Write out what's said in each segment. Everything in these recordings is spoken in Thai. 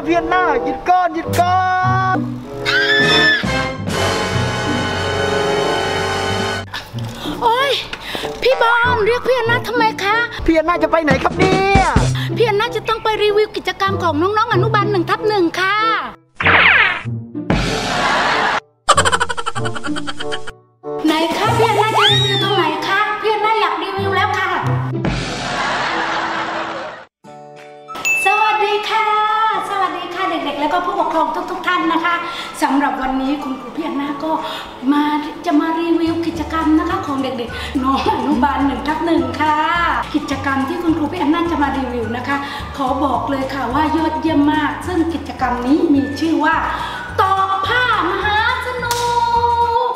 พี่อันน่าหยุดก่อนหยุดก่อนโอ๊ยพี่บอมเรียกพี่อันน่าทำไมคะพี่อันน่าจะไปไหนครับเนี่ยพี่อันน่าจะต้องไปรีวิวกิจกรรมของน้องๆอนุบาล1/1ค่ะไหนคะพี่อันน่าจะรีวิวตรงไหนคะพี่อันน่าอยากรีวิวแล้วค่ะสวัสดีค่ะเด็กๆแล้วก็ผู้ปกครองทุกท่านนะคะสำหรับวันนี้คุณครูพี่อันน่าก็จะมารีวิวกิจกรรมนะคะของเด็กๆน้องอนุบาล1/1ค่ะกิจกรรมที่คุณครูพี่อันน่าจะมารีวิวนะคะขอบอกเลยค่ะว่ายอดเยี่ยมมากซึ่งกิจกรรมนี้มีชื่อว่าตอกผ้ามหาสนุก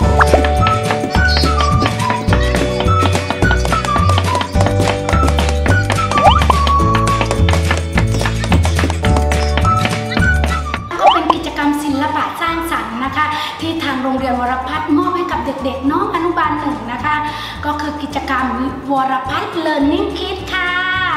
ศิลปะสร้างสรรค์นะคะที่ทางโรงเรียนวรพัฒน์มอบให้กับเด็กๆน้องอนุบาล1นะคะก็คือกิจกรรมวรพัฒน์ Learning Kids ค่ะ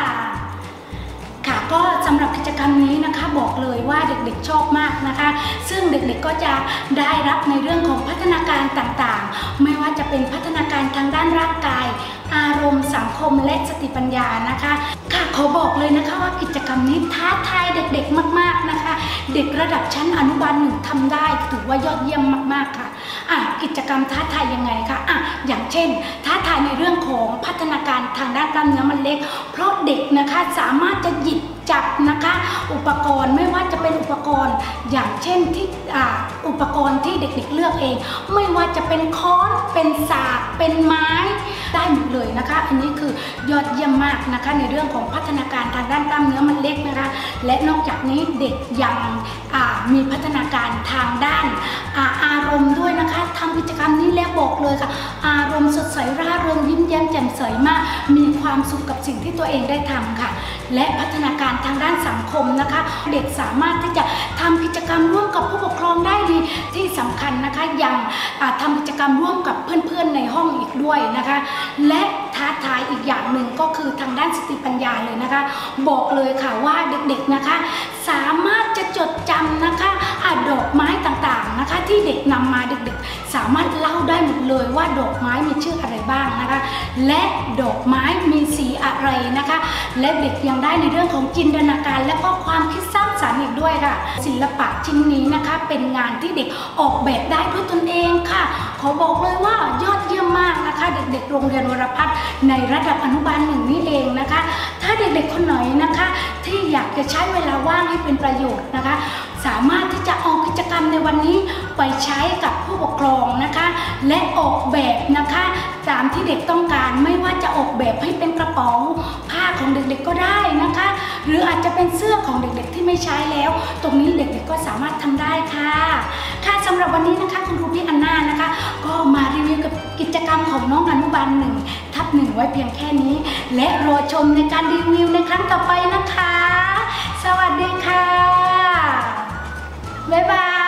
ก็สำหรับกิจกรรมนี้นะคะบอกเลยว่าเด็กๆชอบมากนะคะซึ่งเด็กๆก็จะได้รับในเรื่องของพัฒนาการต่างๆไม่ว่าจะเป็นพัฒนาการทางด้านร่างกายอารมณ์สังคมและสติปัญญานะคะค่ะขอบอกเลยนะคะว่ากิจกรรมนี้ท้าทายเด็กๆมากๆนะคะเด็กระดับชั้นอนุบาล1ทำได้ถือว่ายอดเยี่ยมมากๆค่ะกิจกรรมท้าทายยังไงคะอย่างเช่นท้าทายในเรื่องของพัฒนาการทางด้านกล้ามเนื้อมันเล็กเพราะเด็กนะคะสามารถจะหยิบจับนะคะอุปกรณ์ไม่ว่าจะเป็นอุปกรณ์อย่างเช่นที่อุปกรณ์ที่เด็กๆเลือกเองไม่ว่าจะเป็นค้อนเป็นสากเป็นไม้ได้หมดเลยนะคะอันนี้คือยอดเยี่ยมมากนะคะในเรื่องของพัฒนาการทางด้านกล้ามเนื้อมันเล็กนะคะและนอกจากนี้เด็กยังมีพัฒนาการทางด้านอารมณ์ด้วยนะคะทำกิจกรรมนี้แล้วบอกเลยค่ะอารมณ์สดใสร่าเริงยิ้มแย้มแจ่มใสมากมีความสุขกับสิ่งที่ตัวเองได้ทำค่ะและพัฒนาการทางด้านสังคมนะคะเด็กสามารถที่จะทำกิจกรรมร่วมกับผู้ปกครองได้ดีที่สำคัญนะคะยังทำกิจกรรมร่วมกับเพื่อนๆในห้องอีกด้วยนะคะและท้าทายอีกอย่างหนึ่งก็คือทางด้านสติปัญญาเลยนะคะบอกเลยค่ะว่าเด็กๆนะคะสามารถจะจดจำนะคะดอกไม้ต่างๆนะคะที่เด็กนำมาเด็กๆสามารถเล่าได้หมดเลยว่าดอกไม้มีชื่ออะไรบ้างนะคะและดอกไม้มีสีอะไรนะคะและเด็กยังได้ในเรื่องของจินตนาการและก็ความคิดสร้างสรรค์อีกด้วยค่ะศิลปะชิ้นนี้นะคะเป็นงานที่เด็กออกแบบได้ด้วยตนเองค่ะขอบอกเลยว่ายอดเยี่ยมมากนะคะเด็กๆโรงเรียนวรพัฒน์ในระดับอนุบาล1นี่เองนะคะถ้าเด็กๆคนไหนนะคะที่อยากจะใช้เวลาว่างให้เป็นประโยชน์นะคะสามารถที่จะเอากิจกรรมในวันนี้ไปใช้กับผู้ปกครองนะคะและออกแบบนะคะตามที่เด็กต้องการไม่ว่าจะออกแบบให้เป็นกระเป๋าผ้าของเด็กๆก็ได้นะคะหรืออาจจะเป็นเสื้อของเด็กๆที่ไม่ใช้แล้วตรงนี้เด็กๆก็สามารถทำได้ค่ะสำหรับวันนี้นะคะคุณครูพี่อันน่านะคะก็มารีวิวกับกิจกรรมของน้องอนุบาล1/1ไว้เพียงแค่นี้และรอชมในการรีวิวในครั้งต่อไปนะคะสวัสดีค่ะบ๊ายบาย